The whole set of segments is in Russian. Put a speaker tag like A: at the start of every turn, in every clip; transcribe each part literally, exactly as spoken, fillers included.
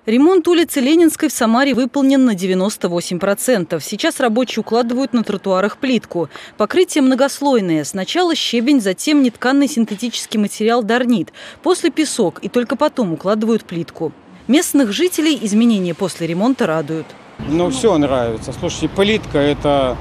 A: Ремонт улицы Ленинской в Самаре выполнен на девяносто восемь процентов. Сейчас рабочие укладывают на тротуарах плитку. Покрытие многослойное. Сначала щебень, затем нетканный синтетический материал дарнит, после песок и только потом укладывают плитку. Местных жителей изменения после ремонта радуют.
B: Ну, все нравится. Слушайте, плитка – это,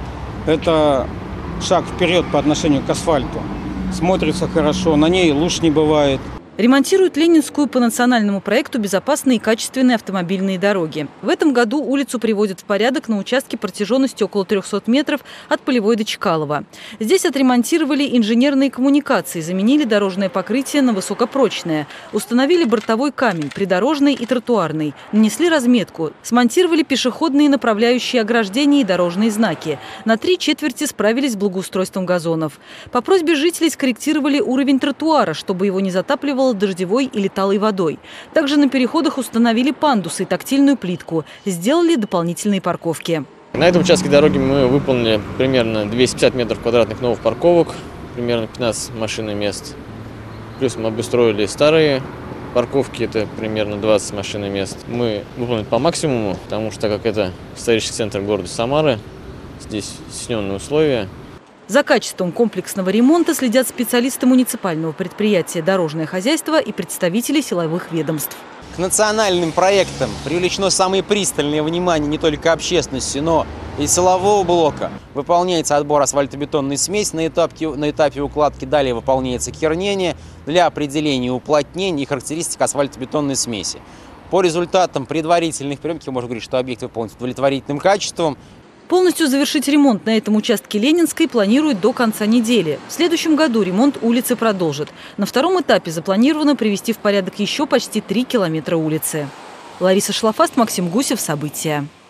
B: это шаг вперед по отношению к асфальту. Смотрится хорошо, на ней луж не бывает.
A: Ремонтируют Ленинскую по национальному проекту «Безопасные и качественные автомобильные дороги». В этом году улицу приводят в порядок на участке протяженностью около трёхсот метров от Полевой до Чкалова. Здесь отремонтировали инженерные коммуникации, заменили дорожное покрытие на высокопрочное, установили бортовой камень, придорожный и тротуарный, нанесли разметку, смонтировали пешеходные направляющие ограждения и дорожные знаки. На три четверти справились с благоустройством газонов. По просьбе жителей скорректировали уровень тротуара, чтобы его не затапливало дождевой или талой водой. Также на переходах установили пандусы и тактильную плитку. Сделали дополнительные парковки.
C: На этом участке дороги мы выполнили примерно двести пятьдесят метров квадратных новых парковок, примерно пятнадцать машинных мест. Плюс мы обустроили старые парковки, это примерно двадцать машинных мест. Мы выполнили по максимуму, потому что, так как это исторический центр города Самары, здесь стесненные условия.
A: За качеством комплексного ремонта следят специалисты муниципального предприятия «Дорожное хозяйство» и представители силовых ведомств.
D: К национальным проектам привлечено самое пристальное внимание не только общественности, но и силового блока. Выполняется отбор асфальтобетонной смеси на этапе, на этапе укладки. Далее выполняется кернение для определения уплотнений и характеристик асфальтобетонной смеси. По результатам предварительных приемки можно говорить, что объект выполнен с удовлетворительным качеством.
A: Полностью завершить ремонт на этом участке Ленинской планируют до конца недели. В следующем году ремонт улицы продолжат. На втором этапе запланировано привести в порядок еще почти три километра улицы. Лариса Шлафаст, Максим Гусев. События.